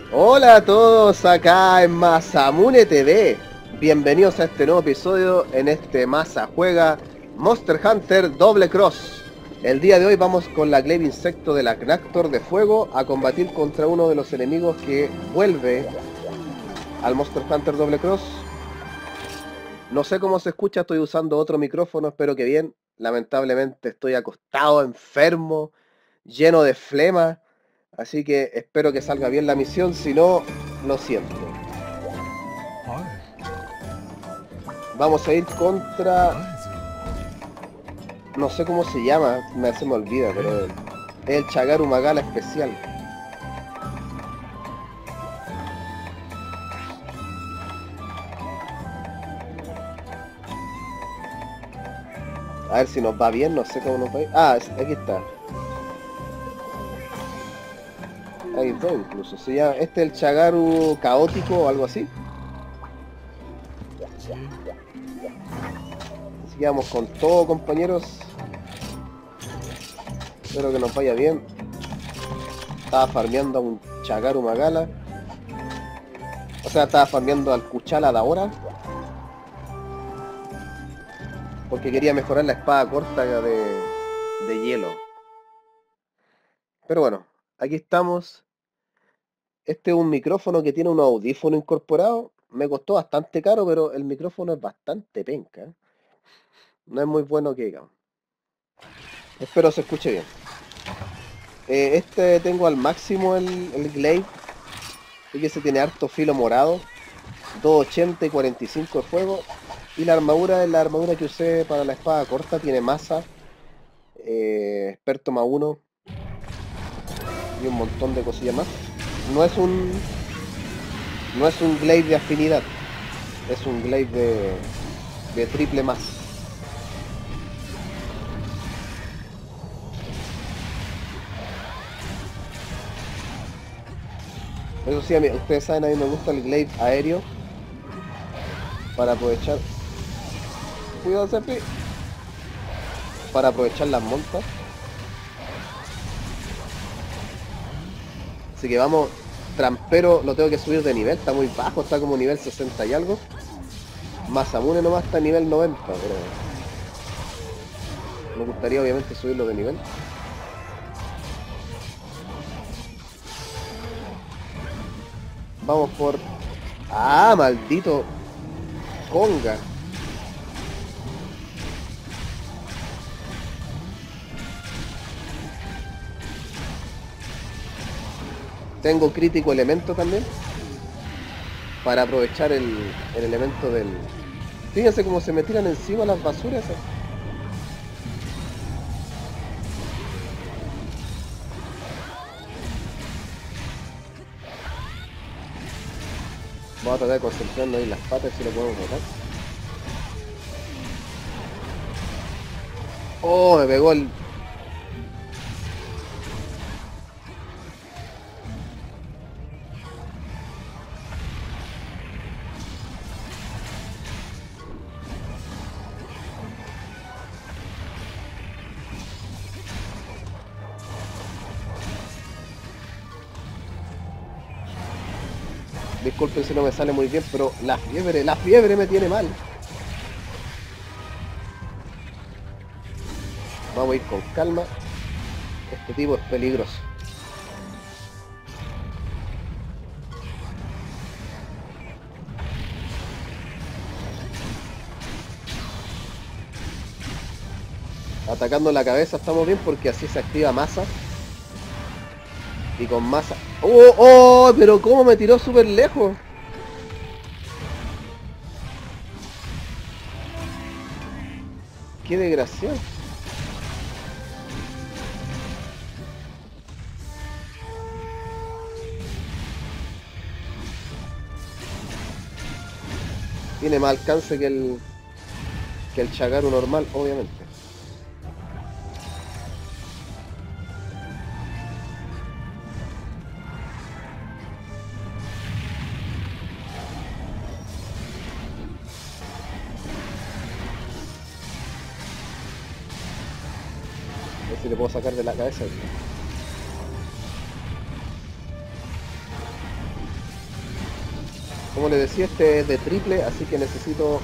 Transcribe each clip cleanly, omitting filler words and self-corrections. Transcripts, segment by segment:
Hola a todos acá en Masamune TV. Bienvenidos a este nuevo episodio en este Masa Juega Monster Hunter Double Cross. El día de hoy vamos con la Glaive Insecto de la Knactor de Fuego a combatir contra uno de los enemigos que vuelve al Monster Hunter Double Cross. No sé cómo se escucha, estoy usando otro micrófono, espero que bien. Lamentablemente estoy acostado, enfermo, lleno de flema. Así que espero que salga bien la misión, si no, lo siento. Vamos a ir contra... No sé cómo se llama, se me olvida, pero es el Chagaru Magala especial. A ver si nos va bien, no sé cómo nos va a ir. Ah, aquí está. Hay dos incluso. Se llama, este es el Chagaru caótico o algo así. Así que vamos con todo, compañeros. Espero que nos vaya bien. Estaba farmeando a un Chagaru Magala. O sea, estaba farmeando al Kuchala de ahora. Porque quería mejorar la espada corta de hielo. Pero bueno, aquí estamos. Este es un micrófono que tiene un audífono incorporado. Me costó bastante caro, pero el micrófono es bastante penca. No es muy bueno que digamos. Espero se escuche bien. Este tengo al máximo el Glaive. Y que se tiene harto filo morado. 280 y 45 de fuego. Y la armadura es la armadura que usé para la espada corta. Tiene masa. Experto más 1. Y un montón de cosillas más. No es un... No es un Glaive de afinidad. Es un Glaive de triple más. Eso sí, ustedes saben, a mí me gusta el Glaive aéreo. Para aprovechar... Cuidado, Cepi. Para aprovechar las montas. Así que vamos... Trampero lo tengo que subir de nivel. Está muy bajo, está como nivel 60 y algo. Masamune nomás está a nivel 90, pero... Me gustaría obviamente subirlo de nivel. Vamos por... ¡Ah, maldito! Conga. Tengo crítico elemento también. Para aprovechar el elemento del... Fíjense cómo se me tiran encima las basuras. Vamos a tratar de concentrarnos ahí en las patas si lo podemos botar. Oh, me pegó el... Disculpen si no me sale muy bien, pero la fiebre me tiene mal. Vamos a ir con calma. Este tipo es peligroso. Atacando la cabeza estamos bien porque así se activa masa. Y con masa... ¡Oh! ¡Oh! Pero cómo me tiró súper lejos. ¡Qué desgraciado! Tiene más alcance que el Chagaru normal, obviamente. A ver si le puedo sacar de la cabeza. Como les decía, este es de triple, así que necesito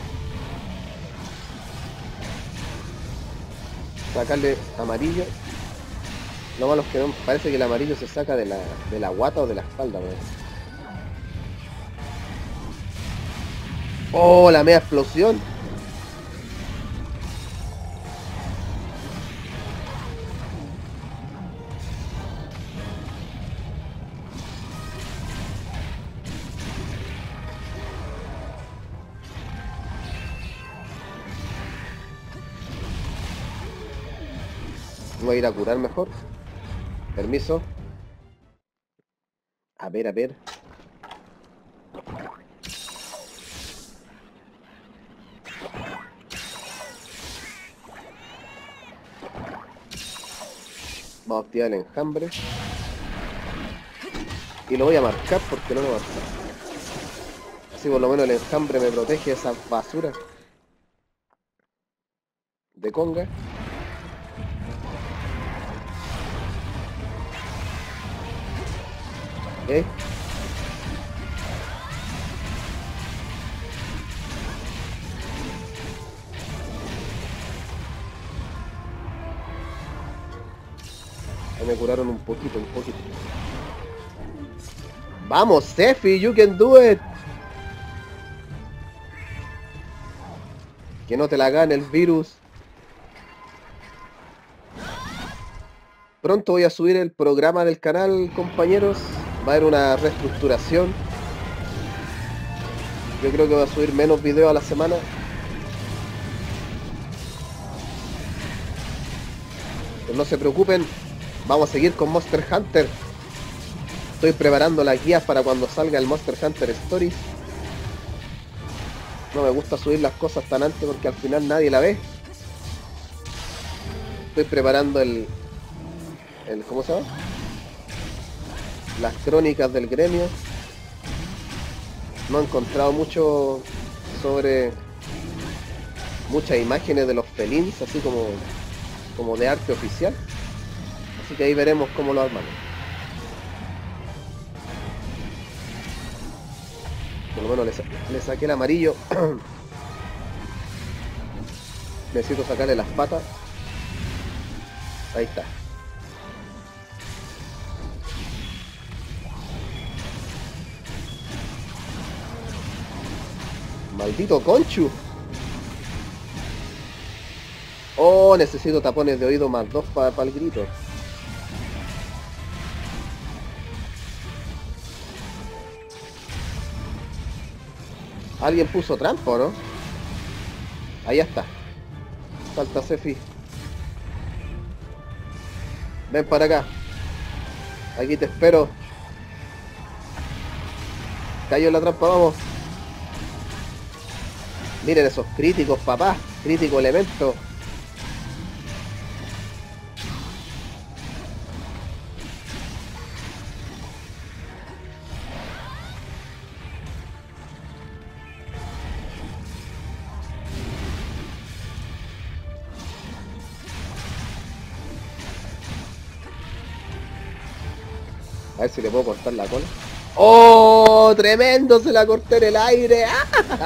sacarle amarillo. Lo malo es que no, parece que el amarillo se saca de la guata o de la espalda, weón. Oh, la media explosión. Voy a ir a curar mejor. Permiso. A ver, a ver. Vamos a activar el enjambre. Y lo voy a marcar porque no lo marca. Así por lo menos el enjambre me protege de esa basura de conga. ¿Eh? Ahí me curaron un poquito, un poquito. Vamos, Sefi, you can do it. Que no te la gane el virus. Pronto voy a subir el programa del canal, compañeros. Va a haber una reestructuración. Yo creo que va a subir menos videos a la semana. Pero no se preocupen, vamos a seguir con Monster Hunter. Estoy preparando las guías para cuando salga el Monster Hunter Stories. No me gusta subir las cosas tan antes porque al final nadie la ve. Estoy preparando el ¿cómo se llama? Las crónicas del gremio. No he encontrado mucho sobre muchas imágenes de los felins, así como de arte oficial. Así que ahí veremos cómo lo armamos. Por lo menos le saqué el amarillo. Necesito sacarle las patas. Ahí está. Maldito Conchu. Oh, necesito tapones de oído más 2 para el grito. Alguien puso trampa, ¿o no? Ahí está. Falta Sefi. Ven para acá. Aquí te espero. Cayó en la trampa, vamos. Miren esos críticos, papá. Crítico elemento. A ver si le puedo cortar la cola. ¡Oh! ¡Tremendo! Se la corté en el aire. ¡Ah!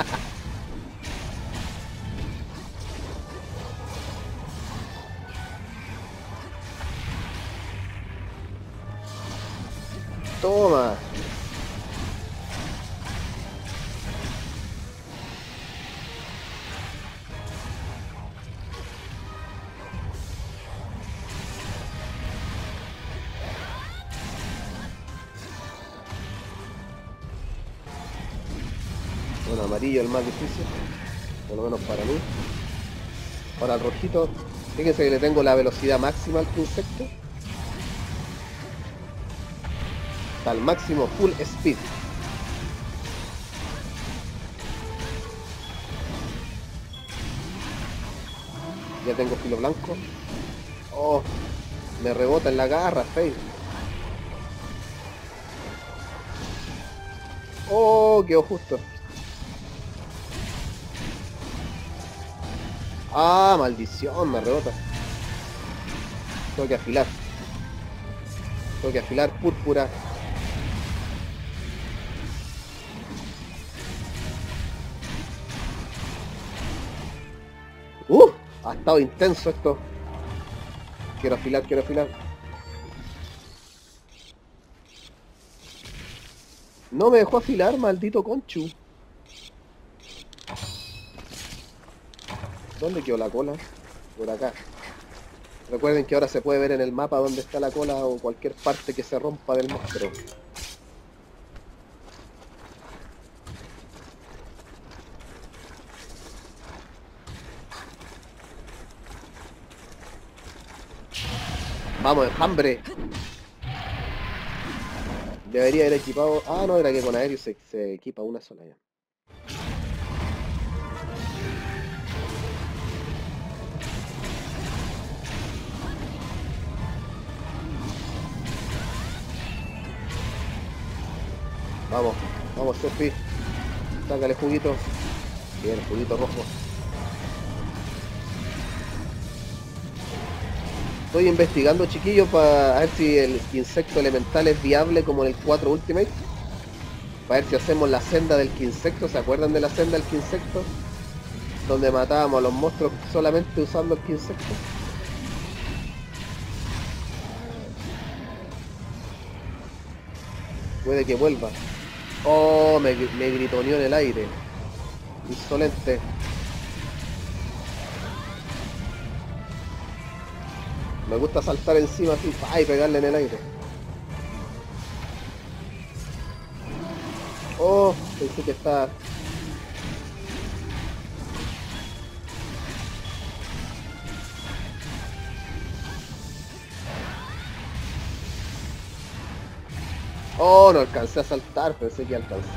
Toma. Bueno, amarillo el más difícil, por lo menos para mí. Ahora el rojito, fíjense que le tengo la velocidad máxima al insecto. Está al máximo full speed. Ya tengo filo blanco. Oh, me rebota en la garra, fail. Oh, quedó justo. Ah, maldición, me rebota. Tengo que afilar. Tengo que afilar púrpura. Ha estado intenso esto. Quiero afilar, quiero afilar. No me dejó afilar, maldito conchu. ¿Dónde quedó la cola? Por acá. Recuerden que ahora se puede ver en el mapa dónde está la cola o cualquier parte que se rompa del monstruo. Vamos, enjambre. Debería haber equipado... Ah, no, era que con aéreo se equipa una sola ya. Vamos, vamos, Sophie. Sácale juguito. Bien, juguito rojo. Estoy investigando, chiquillos, para ver si el insecto elemental es viable como en el 4 Ultimate. Para ver si hacemos la senda del insecto. ¿Se acuerdan de la senda del insecto? Donde matábamos a los monstruos solamente usando el insecto. Puede que vuelva. Oh, me gritoneó en el aire. Insolente. Me gusta saltar encima así, y pegarle en el aire. Oh, pensé que está... Oh, no alcancé a saltar, pensé que alcancé.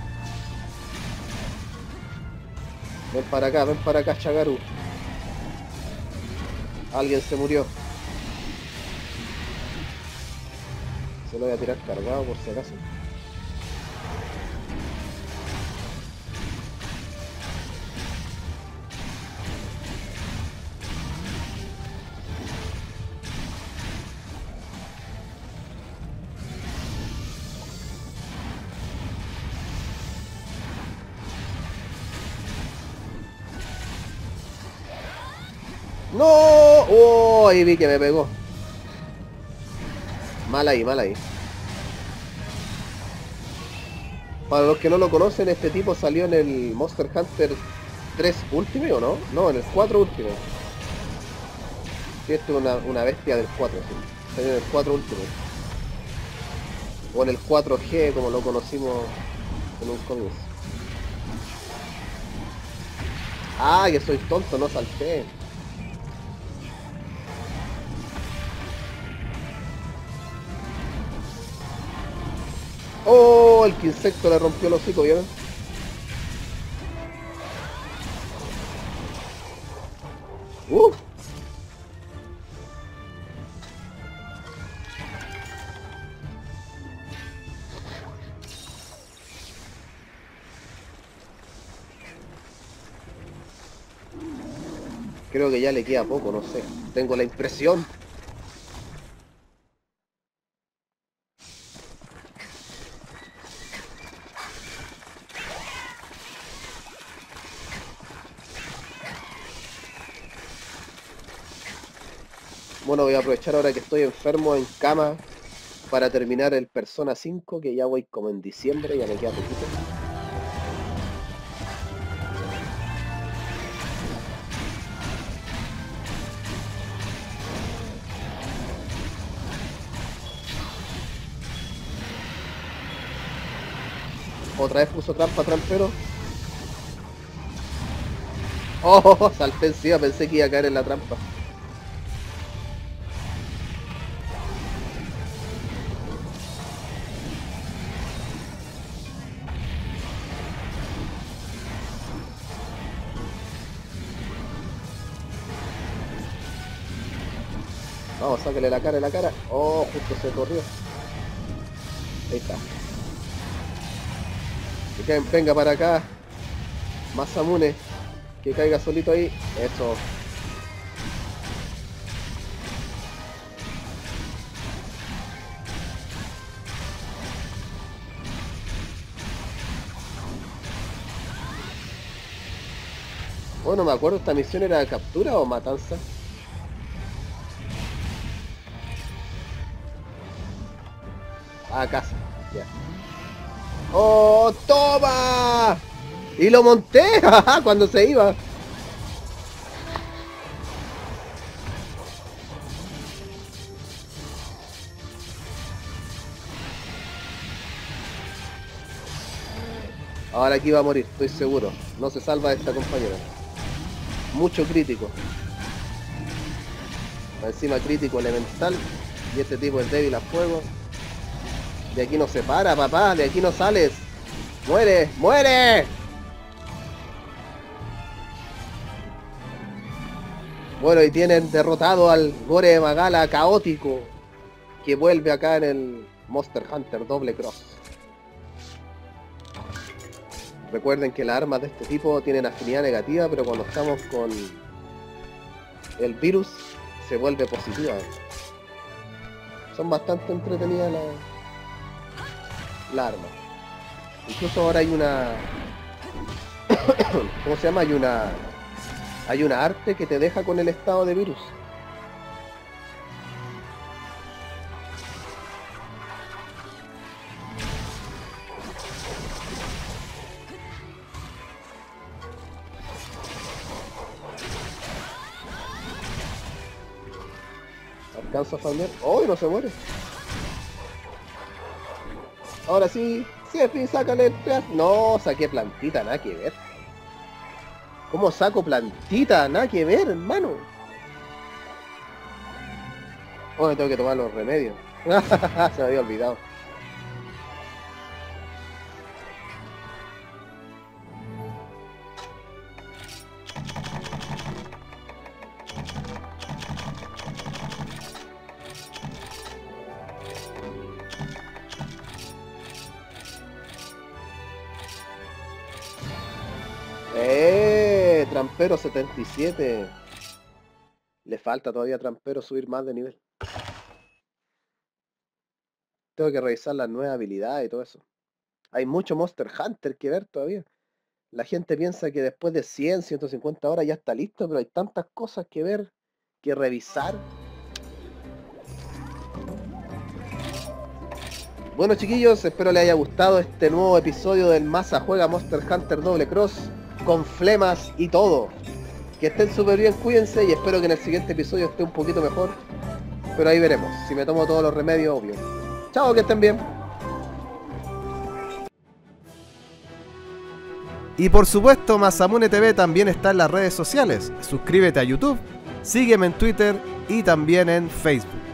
ven para acá, Chagaru. Alguien se murió. Se lo voy a tirar cargado por si acaso. ¡No! ¡Oh! Ahí vi que me pegó. Mal ahí, mal ahí. Para los que no lo conocen, este tipo salió en el Monster Hunter 3 Ultimate, ¿o no? No, en el 4 Ultimate. Sí, esto es una bestia del 4, sí. Salió en el 4 Ultimate. O en el 4G, como lo conocimos en un comienzo. Ah, que soy tonto, no salté. Oh, el insecto le rompió el hocico, ¿vieron? Creo que ya le queda poco, no sé. Tengo la impresión. Bueno, voy a aprovechar ahora que estoy enfermo en cama para terminar el Persona 5, que ya voy como en diciembre, ya me queda poquito. Otra vez puso trampa, trampero. Oh, salté encima, pensé que iba a caer en la trampa. Vamos, sáquele la cara en la cara. Oh, justo se corrió. Ahí está. Que venga para acá. Masamune. Que caiga solito ahí. Eso. Bueno, me acuerdo, esta misión era de captura o matanza. Ah, casa, ya. ¡Oh, toma! Y lo monté, cuando se iba. Ahora aquí va a morir, estoy seguro. No se salva esta compañera. Mucho crítico. Encima crítico elemental. Y este tipo es débil a fuego. De aquí no se para, papá. De aquí no sales. ¡Muere! ¡Muere! Bueno, y tienen derrotado al Gore de Magala caótico, que vuelve acá en el Monster Hunter Double Cross. Recuerden que las armas de este tipo tienen afinidad negativa, pero cuando estamos con el virus se vuelve positiva. Son bastante entretenidas las armas. Incluso ahora hay una... ¿Cómo se llama? Hay una arte que te deja con el estado de virus. Alcanza a farmear. ¡Oh! No se muere. Ahora sí, Sefi, sácale el pedazo. No, saqué plantita, nada que ver. ¿Cómo saco plantita? Nada que ver, hermano. Oh, me tengo que tomar los remedios. Se me había olvidado. Trampero 77. Le falta todavía a Trampero subir más de nivel. Tengo que revisar las nuevas habilidades y todo eso. Hay mucho Monster Hunter que ver todavía. La gente piensa que después de 100, 150 horas ya está listo, pero hay tantas cosas que ver, que revisar. Bueno, chiquillos, espero les haya gustado este nuevo episodio del Masa Juega Monster Hunter Double Cross, con flemas y todo. Que estén súper bien, cuídense, y espero que en el siguiente episodio esté un poquito mejor. Pero ahí veremos, si me tomo todos los remedios, obvio. Chao, que estén bien. Y por supuesto, Masamune TV también está en las redes sociales. Suscríbete a YouTube, sígueme en Twitter y también en Facebook.